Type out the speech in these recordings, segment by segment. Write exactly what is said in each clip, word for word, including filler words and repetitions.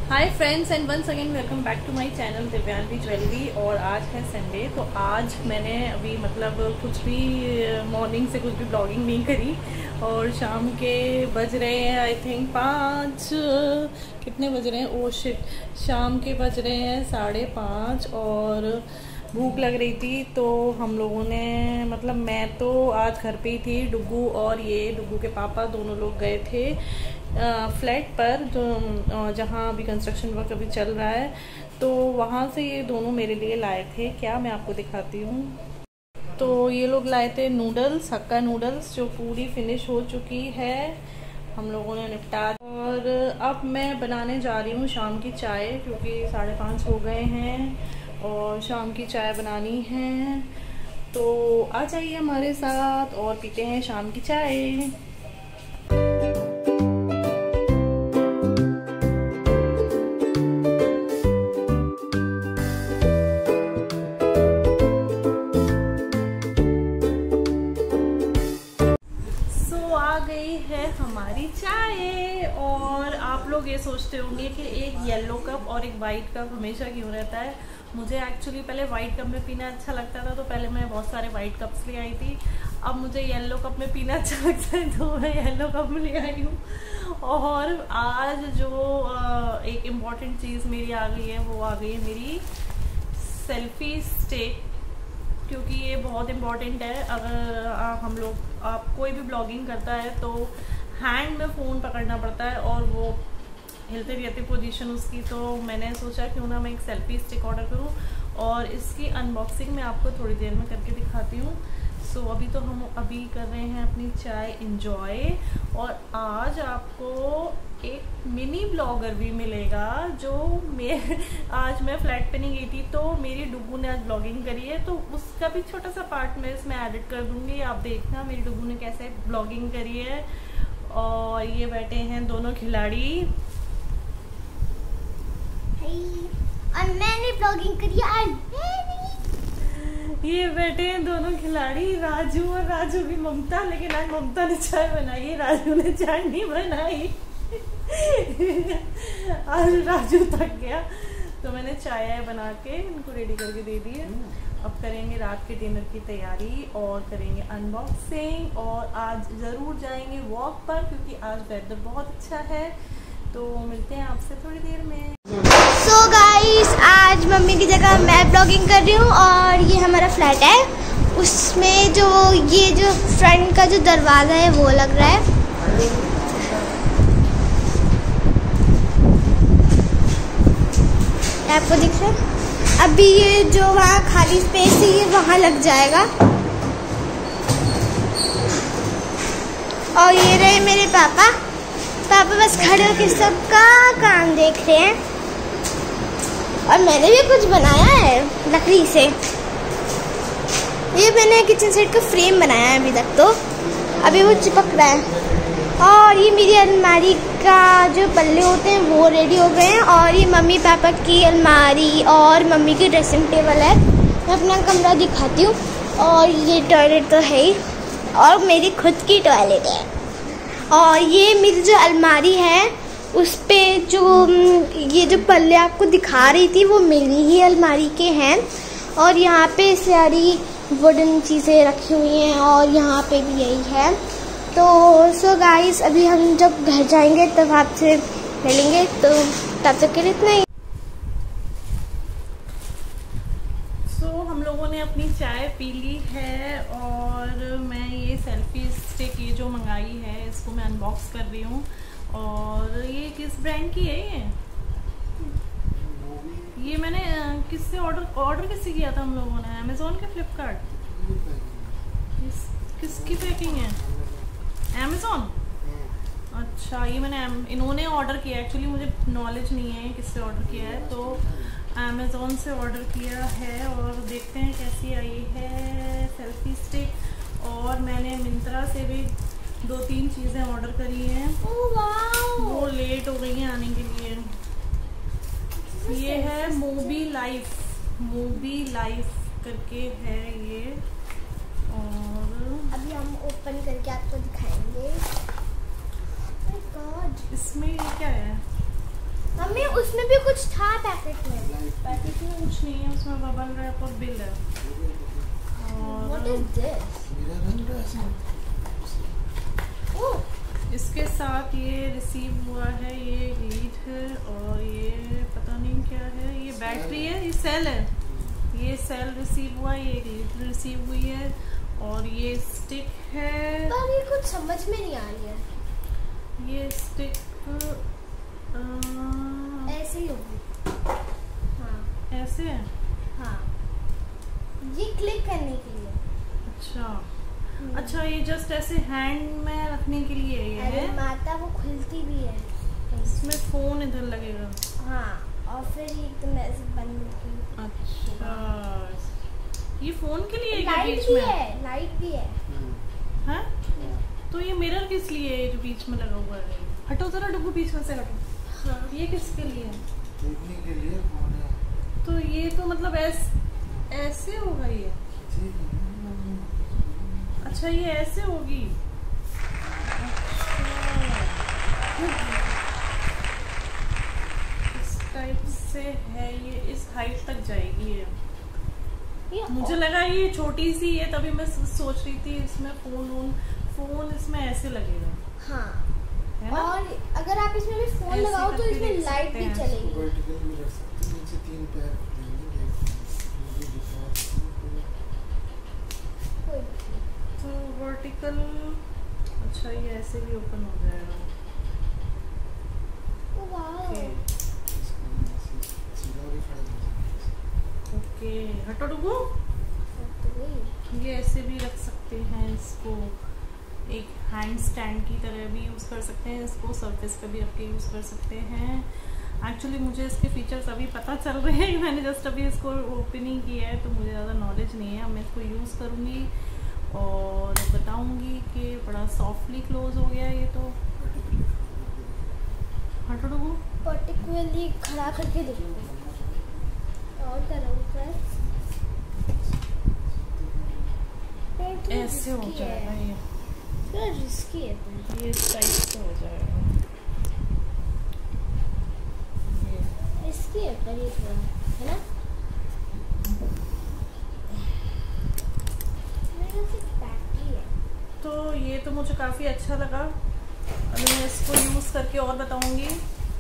Hi friends and once again welcome back to my channel Divyanshi jewellery. और आज है Sunday, तो आज मैंने अभी मतलब कुछ भी मॉर्निंग से कुछ भी ब्लॉगिंग नहीं करी और शाम के बज रहे हैं आई थिंक पाँच, कितने बज रहे हैं, ओ शिट, शाम के बज रहे हैं साढ़े पाँच और भूख लग रही थी। तो हम लोगों ने मतलब मैं तो आज घर पे ही थी, डुग्गू और ये डुग्गू के पापा दोनों लोग गए थे फ्लैट पर जो जहाँ अभी कंस्ट्रक्शन वर्क अभी चल रहा है, तो वहाँ से ये दोनों मेरे लिए लाए थे। क्या मैं आपको दिखाती हूँ। तो ये लोग लाए थे नूडल्स, हक्का नूडल्स, जो पूरी फिनिश हो चुकी है, हम लोगों ने निपटा। और अब मैं बनाने जा रही हूँ शाम की चाय, क्योंकि साढ़े पाँच हो गए हैं और शाम की चाय बनानी है। तो आ जाइए हमारे साथ और पीते हैं शाम की चाय। है हमारी चाय। और आप लोग ये सोचते होंगे कि एक येलो कप और एक वाइट कप हमेशा क्यों रहता है। मुझे एक्चुअली पहले वाइट कप में पीना अच्छा लगता था, तो पहले मैं बहुत सारे वाइट कप्स ले आई थी। अब मुझे येलो कप में पीना अच्छा लगता है, तो मैं येलो कप में ले आई हूँ। और आज जो एक इम्पॉर्टेंट चीज़ मेरी आ गई है, वो आ गई है मेरी सेल्फी स्टिक, क्योंकि ये बहुत इम्पॉर्टेंट है। अगर आ, हम लोग आप कोई भी ब्लॉगिंग करता है तो हैंड में फ़ोन पकड़ना पड़ता है और वो हिलते रहती पोजीशन उसकी। तो मैंने सोचा क्यों ना मैं एक सेल्फी स्टिक ऑर्डर करूं और इसकी अनबॉक्सिंग मैं आपको थोड़ी देर में करके दिखाती हूँ। सो so, अभी तो हम अभी कर रहे हैं अपनी चाय इंजॉय। और आज आपको एक मिनी ब्लॉगर भी मिलेगा, जो मैं आज मैं फ्लैट पे नहीं गई थी, तो मेरी डुग्गू ने आज ब्लॉगिंग करी है, तो उसका भी छोटा सा पार्ट मैं इसमें एडिट कर दूंगी। आप देखना मेरी डुग्गू ने कैसे ब्लॉगिंग करी है। और ये बैठे हैं दोनों खिलाड़ी, और मैंने ब्लॉगिंग करी है। ये बैठे हैं दोनों खिलाड़ी, राजू और राजू की ममता। लेकिन आज ममता ने चाय बनाई है, राजू ने चाय नहीं बनाई। आज राजू थक गया, तो मैंने चाय बना के इनको रेडी करके दे दी है। अब करेंगे रात के डिनर की तैयारी और करेंगे अनबॉक्सिंग। और आज ज़रूर जाएंगे वॉक पर, क्योंकि आज वेदर बहुत अच्छा है। तो मिलते हैं आपसे थोड़ी देर में। सो so गाइस, आज मम्मी की जगह मैं ब्लॉगिंग कर रही हूँ। और ये हमारा फ्लैट है, उसमें जो ये जो फ्रंट का जो दरवाज़ा है वो लग रहा है। आपको दिख रहा है? अभी ये जो वहाँ खाली स्पेस है ये वहाँ लग जाएगा। और ये रहे मेरे पापा पापा बस खड़े होकर सबका काम देख रहे हैं। और मैंने भी कुछ बनाया है लकड़ी से। ये मैंने किचन सेट का फ्रेम बनाया है अभी तक, तो अभी वो चिपक रहा है। और ये मेरी अलमारी का जो पल्ले होते हैं वो रेडी हो गए हैं। और ये मम्मी पापा की अलमारी और मम्मी की ड्रेसिंग टेबल है। मैं अपना कमरा दिखाती हूँ। और ये टॉयलेट तो है ही, और मेरी खुद की टॉयलेट है। और ये मेरी जो अलमारी है उस पे जो ये जो पल्ले आपको दिखा रही थी वो मेरी ही अलमारी के हैं। और यहाँ पे सारी वुडन चीज़ें रखी हुई हैं और यहाँ पे भी यही है। तो सो गाइस, अभी हम जब घर जाएंगे तब आपसे मिलेंगे, तो तब तक के लिए इतना ही। सो हम लोगों ने अपनी चाय पी ली है और मैं ये सेल्फी स्टिक ये जो मंगाई है इसको मैं अनबॉक्स कर रही हूँ। और ये किस ब्रांड की है? ये ये मैंने किससे ऑर्डर ऑर्डर किससे किया था हम लोगों ने? अमेज़ॉन के, फ्लिपकार्ट? किस किसकी पैकिंग है? अमेज़ॉन। अच्छा, ये मैंने इन्होंने ऑर्डर किया, एक्चुअली मुझे नॉलेज नहीं है किससे ऑर्डर किया है, तो अमेज़ॉन से ऑर्डर किया है। और देखते हैं कैसी आई है सेल्फी स्टिक। और मैंने मिंत्रा से भी दो तीन चीज़ें ऑर्डर करी हैं, वो लेट हो गई हैं आने के लिए। ये है मूवी लाइफ, मूवी लाइफ करके है ये। और अभी हम ओपन करके आपको दिखाएंगे। इसमें ये क्या है? मम्मी उसमें भी कुछ था पैकेट में। पैकेट में कुछ नहीं है, उसमें बबल रैप और बिल है। What is this? ओह, इसके साथ ये रिसीव हुआ है, ये लीड है और ये पता नहीं क्या है, ये बैटरी है, ये सेल है, ये सेल रिसीव हुआ, ये लीड रिसीव हुई है और ये स्टिक है। पर ये कुछ समझ में नहीं आ रही है। ये स्टिक आ, ऐसे ही होगी। हाँ ऐसे है। हाँ, ये क्लिक करने के लिए। अच्छा अच्छा, ये जस्ट ऐसे हैंड में रखने के लिए ये अरे है। माता, वो खुलती भी है। इसमें फोन इधर लगेगा। हाँ, और फिर ये एकदम ऐसे बंद की। अच्छा, ये फोन के लिए है क्या लाइट बीच भी में? है, लाइट भी है। हाँ? तो ये मिरर किस लिए है जो बीच में लगा हुआ है? हटो जरा डुगू, बीच में से हटो। हाँ, ये किसके लिए है? देखने के लिए फोन है। तो ये तो मतलब ऐस, ऐसे होगा ये। अच्छा, ये ऐसे होगी। अच्छा, इस टाइप से है ये, इस हाइट तक जाएगी ये। ये मुझे लगा ये छोटी सी है, तभी मैं सोच रही थी इसमें फोन वोन, फोन इसमें ऐसे लगेगा। हाँ, है ना? और अगर आप इसमें भी फोन ऐसे लगाओ तो करके इसमें देख लाइट सकते भी हैं। चलेगी। वर्टिकल भी रख सकते हैं, नीचे तीन पैर देंगे, देखिए दिखा कोई बात नहीं। तो वर्टिकल, अच्छा ये ऐसे भी ओपन हो जाएगा। ओ वाओ, ओके सीधा भी खड़ा कर ओके, हटो डुगू। तो वही। ये ऐसे भी रख सकते हैं इसको, एक हैंड स्टैंड की तरह भी यूज़ कर सकते हैं इसको, सरफेस पे भी रख के यूज़ कर सकते हैं। एक्चुअली मुझे इसके फीचर्स अभी पता चल रहे हैं, मैंने जस्ट अभी इसको ओपन ही किया है, तो मुझे ज़्यादा नॉलेज नहीं है। अब मैं इसको यूज़ करूँगी और बताऊँगी कि बड़ा सॉफ्टली क्लोज हो गया ये। तो हटो डुगू। पर्टिकुलरली खड़ा करके देखो और करो प्रेस। ऐसे हो जाएगा ये, थोड़ा रिस्की है पर। ये इस टाइप से हो जाएगा ये। रिस्की है पर ये थोड़ा, है ना? मेरे से बैटरी है। तो ये तो मुझे काफ़ी अच्छा लगा। अभी मैं इसको यूज़ करके और बताऊंगी।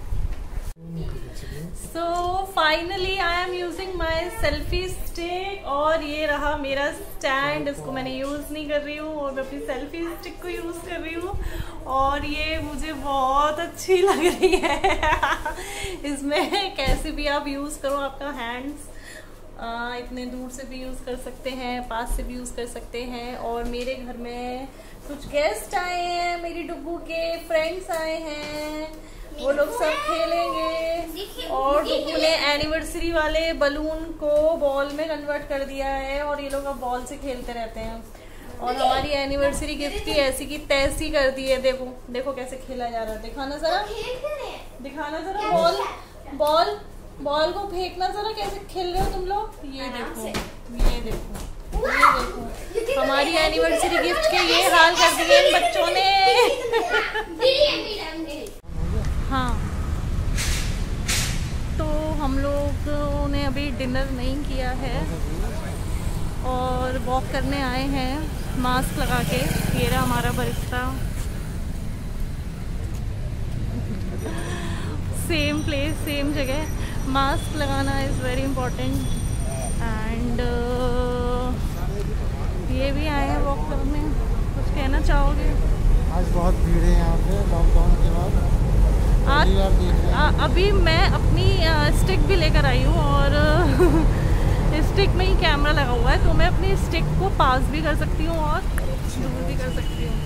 So finally I am using my selfie stick और ये रहा मेरा स्टैंड। इसको मैंने यूज़ नहीं कर रही हूँ और मैं अपनी सेल्फी स्टिक को यूज़ कर रही हूँ और ये मुझे बहुत अच्छी लग रही है। इसमें कैसे भी आप यूज़ करो, आपका हैंड्स आ, इतने दूर से भी यूज़ कर सकते हैं, पास से भी यूज़ कर सकते हैं। और मेरे घर में कुछ गेस्ट आए हैं, मेरी डुगू के फ्रेंड्स आए हैं, वो लोग सब खेलेंगे। और डुगू ने एनिवर्सरी वाले बलून को बॉल में कन्वर्ट कर दिया है और ये लोग अब बॉल से खेलते रहते हैं। और हमारी एनिवर्सरी गिफ्ट की ऐसी की तैसी कर दी है। देखो देखो कैसे खेला जा रहा है, दिखाना जरा, दिखाना जरा बॉल बॉल बॉल को फेंकना जरा, कैसे खेल रहे हो तुम लोग। ये देखो ये देखो ये देखो, हमारी एनिवर्सरी गिफ्ट के ये हाल कर दिए इन बच्चों ने। हाँ, तो हम लोगों ने अभी डिनर नहीं किया है और वॉक करने आए हैं मास्क लगा के। ये रहा हमारा बरिस्ता, सेम प्लेस सेम जगह। मास्क लगाना इज़ वेरी इम्पोर्टेंट। एंड ये भी आए हैं वॉक करने, कुछ कहना चाहोगे? आज बहुत भीड़ है यहाँ पे लॉकडाउन के बाद। आज आ, अभी मैं अपनी स्टिक भी लेकर आई हूँ और स्टिक में ही कैमरा लगा हुआ है, तो मैं अपनी स्टिक को पास भी कर सकती हूँ और दूर भी कर सकती हूँ।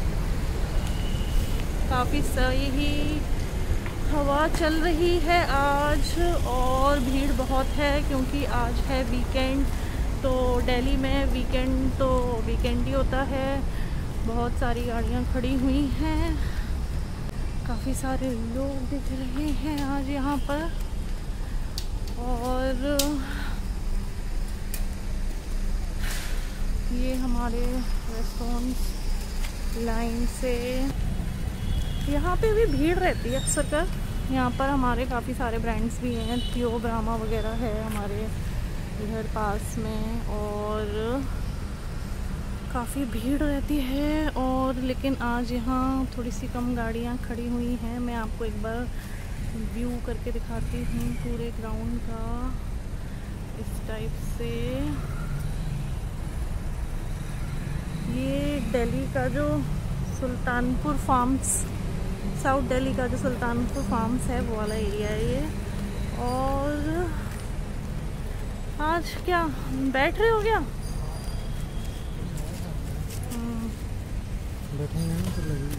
काफ़ी सही ही हवा चल रही है आज और भीड़ बहुत है क्योंकि आज है वीकेंड। तो दिल्ली में वीकेंड तो वीकेंड ही होता है। बहुत सारी गाड़ियाँ खड़ी हुई हैं, काफ़ी सारे लोग दिख रहे हैं आज यहाँ पर। और ये हमारे रेस्टोरेंट लाइन से, यहाँ पे भी भीड़ रहती है अक्सर कर। यहाँ पर हमारे काफ़ी सारे ब्रांड्स भी हैं, थियो ब्रामा वगैरह है हमारे इधर पास में, और काफ़ी भीड़ रहती है। और लेकिन आज यहाँ थोड़ी सी कम गाड़ियाँ खड़ी हुई हैं। मैं आपको एक बार व्यू करके दिखाती हूँ पूरे ग्राउंड का, इस टाइप से। ये दिल्ली का जो सुल्तानपुर फार्म्स, साउथ दिल्ली का जो सुल्तानपुर फार्म्स है वो वाला एरिया है ये। और आज क्या बैठ रहे हो क्या? बैठेंगे ना तो लगेगी।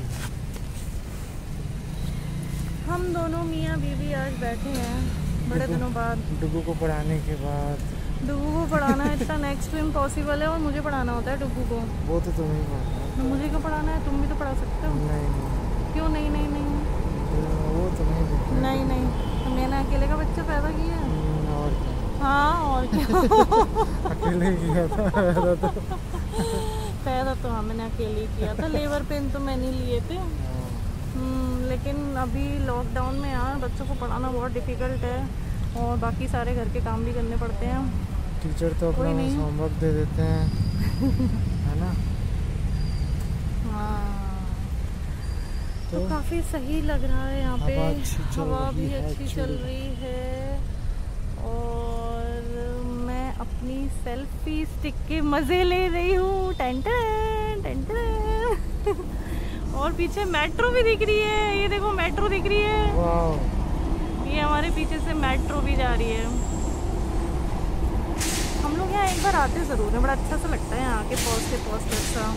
हम दोनों मियाँ बीवी आज बैठे हैं बड़े दिनों बाद। डुगू को पढ़ाने के बाद। डुगू को पढ़ाना इतना नेक्स्ट टू इम्पॉसिबल है, और मुझे पढ़ाना होता है डुगू को। वो तो तुम्हें पढ़ाना है। मुझे क्यों पढ़ाना है? तुम भी तो पढ़ा सकते हो। नहीं नहीं, क्यों नहीं नहीं नहीं वो तुम्हें नहीं नहीं, तो मैंने अकेले का बच्चा पैदा किया है। और क्या? हाँ और क्या। अकेले किया था पैदा तो। पैदा तो हाँ मैंने अकेले ही किया था, लेबर पेन तो मैंने लिए थे। हम्म, लेकिन अभी लॉकडाउन में यार बच्चों को पढ़ाना बहुत डिफ़िकल्ट है, और बाकी सारे घर के काम भी करने पड़ते हैं। टीचर तो अपना होमवर्क दे देते हैं है ना। हाँ तो, तो काफ़ी सही लग रहा है यहाँ पे, हवा भी अच्छी चल रही है। और मैं अपनी सेल्फी स्टिक के मज़े ले रही हूँ। Ten ten ten ten. और पीछे मेट्रो भी दिख रही है, ये देखो मेट्रो दिख रही है। वाह, ये हमारे पीछे से मेट्रो भी जा रही है। हम लोग यहाँ एक बार आते ज़रूर है, बड़ा अच्छा सा लगता है यहाँ के पोस्ट से पोस्ट सा।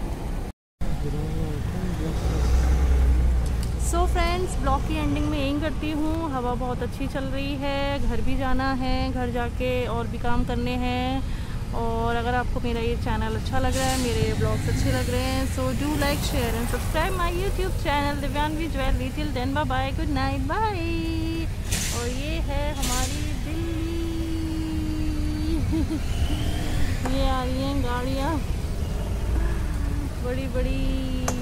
सो फ्रेंड्स, ब्लॉग की एंडिंग में यही करती हूँ। हवा बहुत अच्छी चल रही है, घर भी जाना है, घर जाके और भी काम करने हैं। और अगर आपको मेरा ये चैनल अच्छा लग रहा है, मेरे ये ब्लॉग्स अच्छे लग रहे हैं, so do like share and subscribe my YouTube channel Divyanvi jewellery. Till then bye bye, good night, bye. और ये है हमारी दिल्ली। ये आ रही हैं गाड़ियाँ बड़ी बड़ी।